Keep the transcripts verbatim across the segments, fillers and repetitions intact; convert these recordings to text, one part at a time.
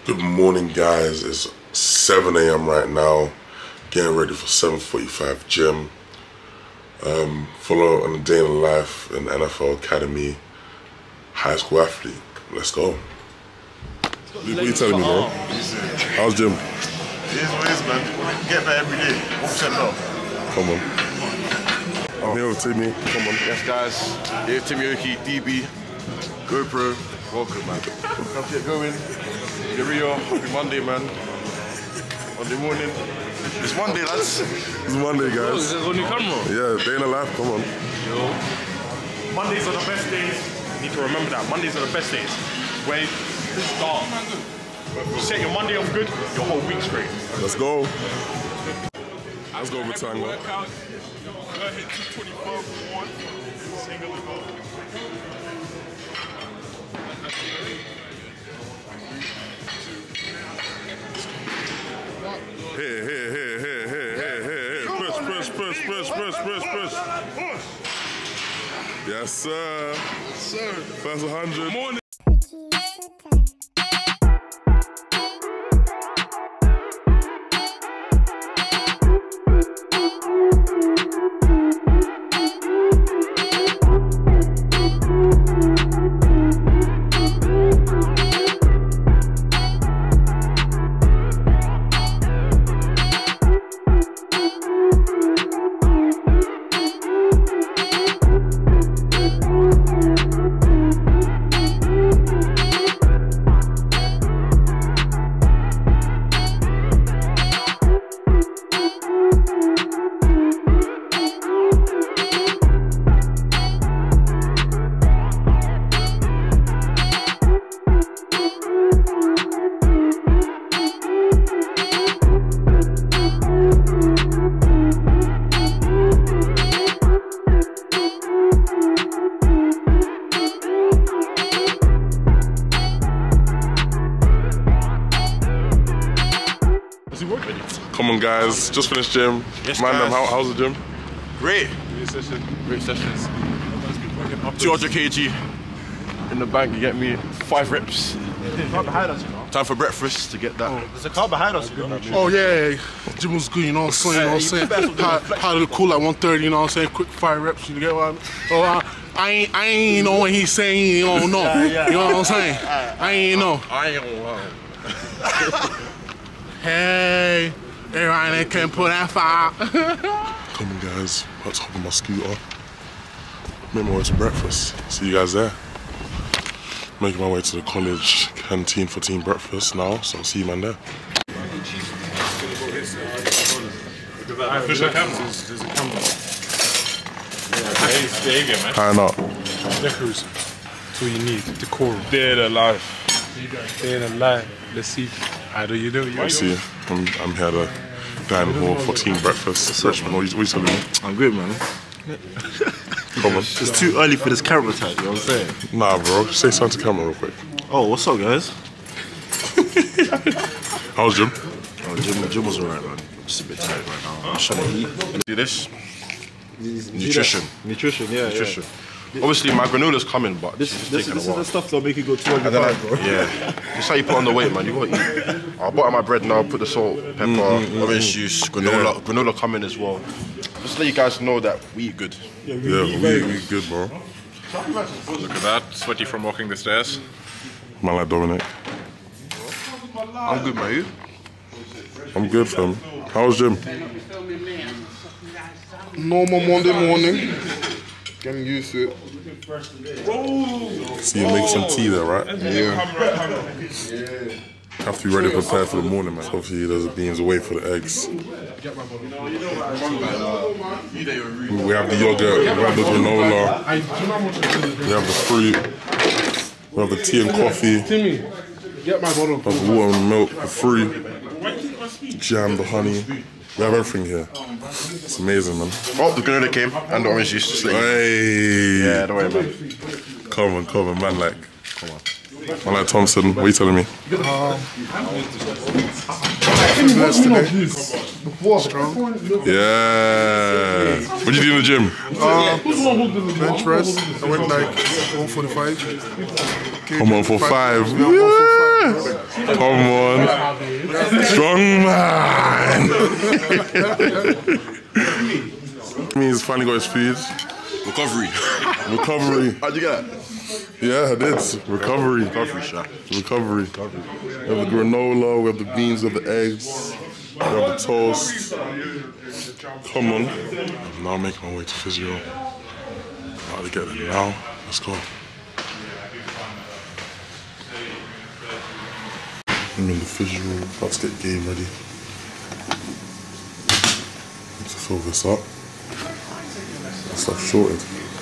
Good morning, guys. It's seven A M right now, getting ready for seven forty-five gym. Um, follow on a day in the life in N F L Academy, high school athlete. Let's go. What are you telling me, bro? How's gym? It is what it is, man. Get better every day. one percent off. Come on. I'm here with Timmy. Come on. Yes, guys. Here, Timmy Oki, D B, GoPro. Welcome, man. Let's get going. The Rio. Happy Monday, man. Monday morning. It's Monday, lads. It's Monday, guys. Oh, is this on your camera? Yeah, day in the life. Come on. Yo. Mondays are the best days. You need to remember that. Mondays are the best days. Where you start. You set your Monday off good, your whole week's great. Let's go. Let's go, Batango. Workout. Go hit two twenty-four for one. Single and go. Here, here, here, here, here, here, here, here. Push, push, push, push, push, push, push. Yes, sir. Yes, sir. First one hundred. Morning. Come on, guys. Just finished gym. Yes, Man, guys. how, how's the gym? Great. Great session. Great sessions. two hundred kilograms in the bank. You get me five reps. Time for breakfast to get that. There's a car behind us. Oh yeah, gym was good, you know what I'm saying, you know what I'm saying? Had, had it cool at one thirty, you know what I'm saying? Quick fire reps, you get what I mean? Oh, I, I ain't, I ain't know when he's saying, you don't know, you know what I'm saying? I ain't know. I ain't know. Hey, everybody that can put that fire. Come on, guys. About to hop on my scooter. Make my way to breakfast. See you guys there. Making my way to the college canteen for team breakfast now, so I'll see you, man, there. There's a camera. There's a camera. Yeah, stay again, man. Tying up. Decoration. That's all you need. Decorum. Dead alive. Dead alive. Let's see. How do you do? You I see you. I'm, I'm here to dine hall for team breakfast. Freshman, what are you, what are you telling me? I'm good, man. Come on. It's too early for this camera time, you know what I'm saying? Nah, bro. Say something to camera real quick. Oh, what's up, guys? How's gym? Oh, gym, gym was alright, man. Just a bit tired right now. I'm trying to eat. Do this. Nutrition. Nutrition, yeah, Nutrition. Obviously, my granula's coming, but This, it's this, taking this a is while. the stuff that'll make you go two hundred And then I, pounds, bro. yeah, it's how you put on the weight, man. You gotta eat. I'll butter my bread now, put the salt, pepper, Mm, orange juice, granola, Yeah. granola coming as well. Just to let you guys know that we eat good. Yeah, we, we good, bro. Look at that. Sweaty from walking the stairs. Man like Dominic. I'm good, man. You? I'm good, fam. How's gym? Normal Monday morning. Getting used to it. See you make some tea there, right? Yeah. Have to be ready prepared for the morning, man. Obviously, there's the beans away for the eggs. We have the yogurt, we have the granola, we have the fruit, we have the tea and coffee, Timmy, get my bottle. we have the water and milk, the fruit, the jam, the honey. We have everything here. It's amazing, man. Oh, the granola came and the orange juice. Just let you. Hey! Yeah, don't worry, man. Come on, come on, man like. Come on. Man like Thompson, what are you telling me? Blessed today. Strong. Yeah. What you do in the gym? Uh, bench press. I went like one forty-five. Come on for five. Yeah, one forty-five. Come on. Strong man. He's finally got his food. Recovery. Recovery. How'd you get that? Yeah, I did. Recovery. Recovery, shot. Recovery. We have the granola, we have the beans, we have the eggs, we have the toast. Come on. I'm now making my way to physio. About to get there now. Let's go. I'm in the physio, about to get game ready. Need to fill this up. Stuff sorted.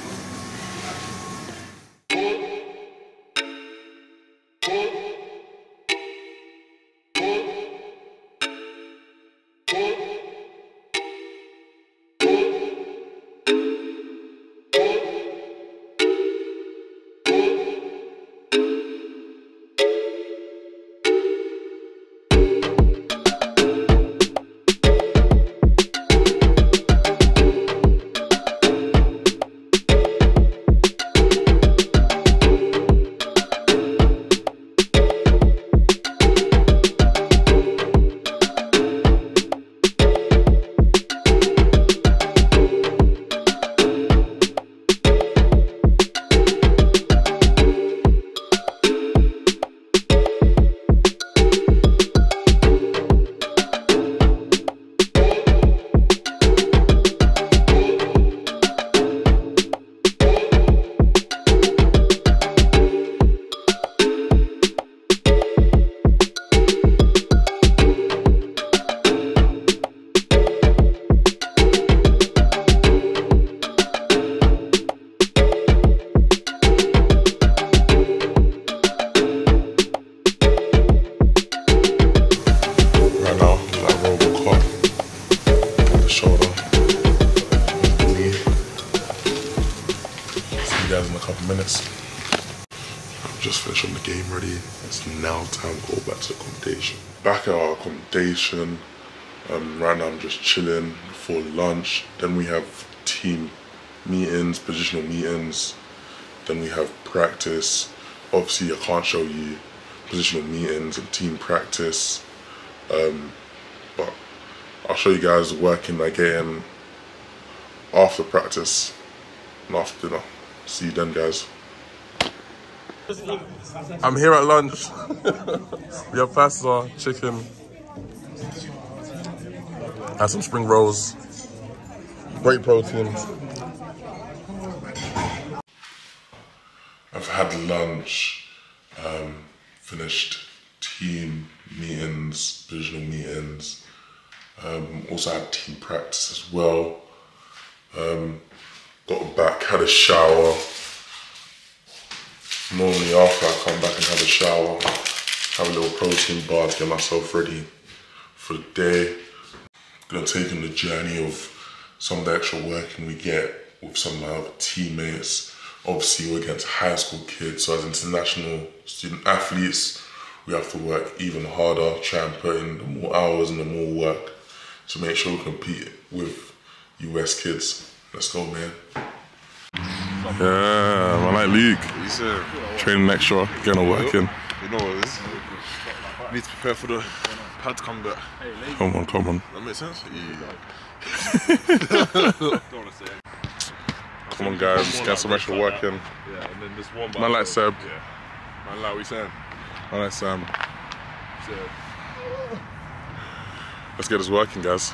Just finished on the game ready. It's now time to go back to accommodation. Back at our accommodation. Um, right now I'm just chilling for lunch. Then we have team meetings, positional meetings. Then we have practice. Obviously I can't show you positional meetings and team practice. Um, but I'll show you guys working again after practice and after dinner. See you then, guys. I'm here at lunch. We have pasta, chicken, and some spring rolls. Great protein. I've had lunch, um, finished team meetings, positional meetings. Um, also had team practice as well. Um, got back, had a shower. Normally after I come back and have a shower, have a little protein bar to get myself ready for the day. Gonna take on the journey of some of the extra working we get with some of my other teammates. Obviously we're against high school kids, so as international student athletes, we have to work even harder, try and put in the more hours and the more work to make sure we compete with U S kids. Let's go, man. Yeah, man, like Luke. Yes, sir. Training extra, getting a work in. You know what it is. Need to prepare for the pad to come back. Come on, come on. That makes sense? Yeah. Come on, guys, get some extra work in. Yeah, and then this one. Man like Seb. Yeah. Man like we saying. Man like Sam. So, Let's get this working, guys.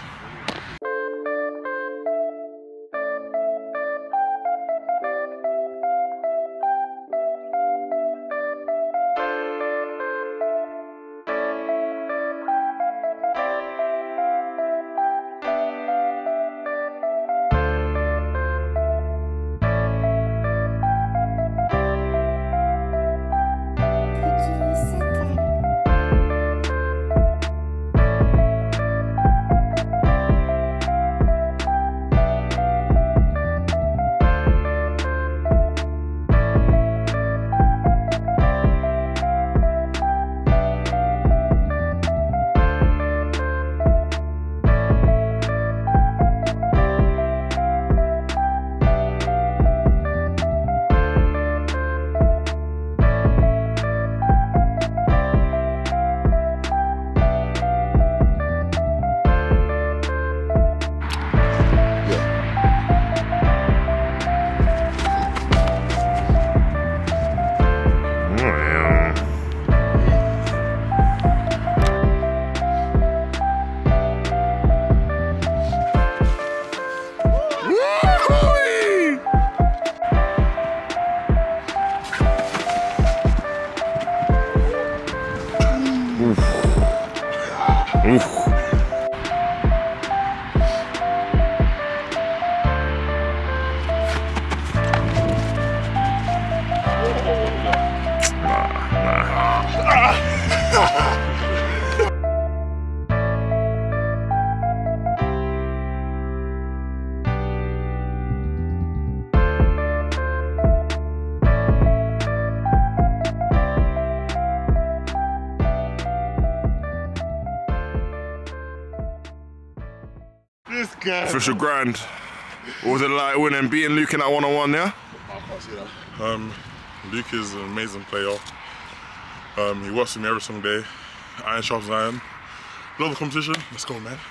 Oof. Oof. This guy. Official grind. What was it like winning, beating Luke in that one-on-one, yeah? Um, Luke is an amazing player. Um, he works with me every single day. Iron sharpens iron. Love the competition. Let's go, man.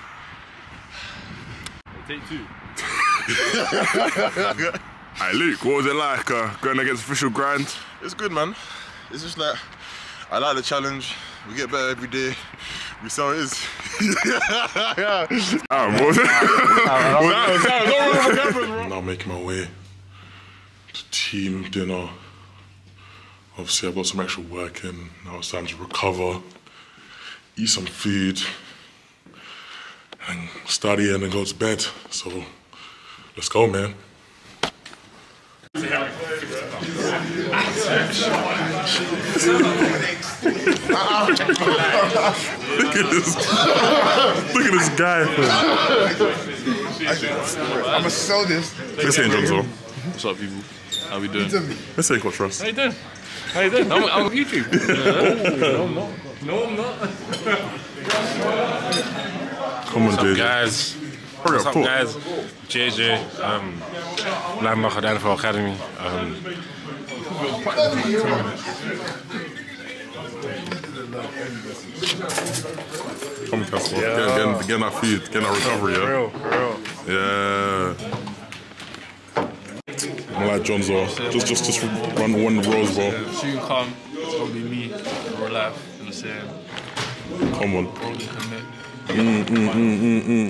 Take two. Hey Luke, what was it like uh, going against Official Grind? It's good, man. It's just like, I like the challenge. We get better every day. We see how it is. Um, what was it? Now making my way to team dinner. Obviously, I've got some extra work in. Now it's time to recover, eat some food, and study and then go to bed. So, let's go, man. Look at this. Look at this guy. I'm gonna sell this. This ain't Johnson. What's up, people? How we doing? This ain't got trust. How you doing? How you doing? I'm, I'm on YouTube. No, I'm not. No, I'm not. Come on, What's J up, J. guys? Hurry What's up, up, talk. guys? J J, um, Landmark at N F L Academy. Um, Come on, Casper. Yeah. Get, get, get that feed, get that recovery, yeah? real, for real. Yeah. I'm like Johnzo. Just, just, just run one the rows, bro. Soon come, it's gonna be me, real life, in the same. Come on. Rolling commit. Mm, mm, mm, mm, mm.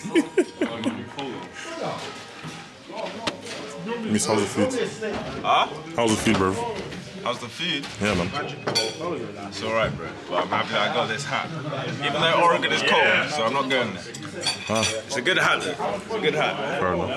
Miss, how's the food? Huh? How's the food, bro? How's the food? Yeah, man. It's alright, bro. But I'm happy I got this hat. Even though Oregon is cold, so I'm not going there. Ah. It's a good hat, though. It's a good hat. Fair enough.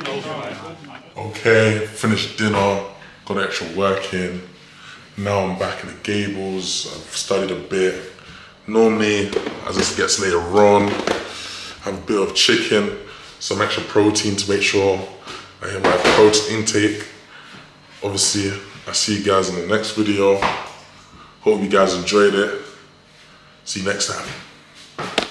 Okay, finished dinner, got the extra work in. Now I'm back in the Gables. I've studied a bit. Normally, as this gets later on, have a bit of chicken, some extra protein to make sure I hit my protein intake. Obviously, I see you guys in the next video. Hope you guys enjoyed it. See you next time.